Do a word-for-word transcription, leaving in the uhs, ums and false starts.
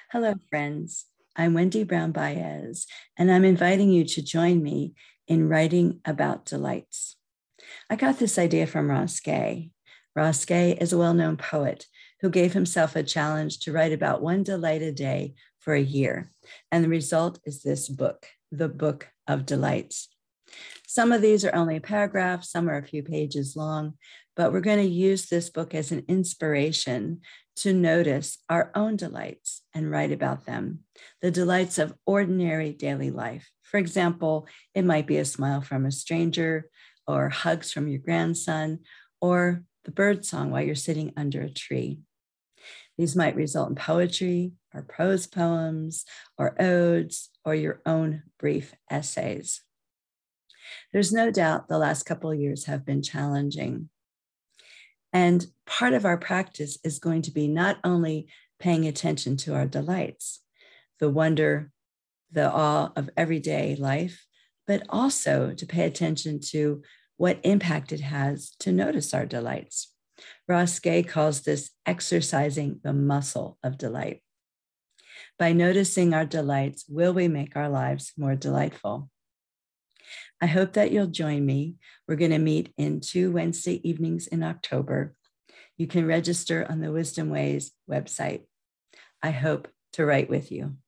Hello, friends. I'm Wendy Brown Baez, and I'm inviting you to join me in writing about delights. I got this idea from Ross Gay. Ross Gay is a well-known poet who gave himself a challenge to write about one delight a day for a year. And the result is this book, The Book of Delights. Some of these are only a paragraph, some are a few pages long, but we're going to use this book as an inspiration to notice our own delights and write about them, the delights of ordinary daily life. For example, it might be a smile from a stranger, or hugs from your grandson, or the bird song while you're sitting under a tree. These might result in poetry, or prose poems, or odes, or your own brief essays. There's no doubt the last couple of years have been challenging. And part of our practice is going to be not only paying attention to our delights, the wonder, the awe of everyday life, but also to pay attention to what impact it has to notice our delights. Ross Gay calls this exercising the muscle of delight. By noticing our delights, will we make our lives more delightful? I hope that you'll join me. We're going to meet in two Wednesday evenings in October. You can register on the Wisdom Ways website. I hope to write with you.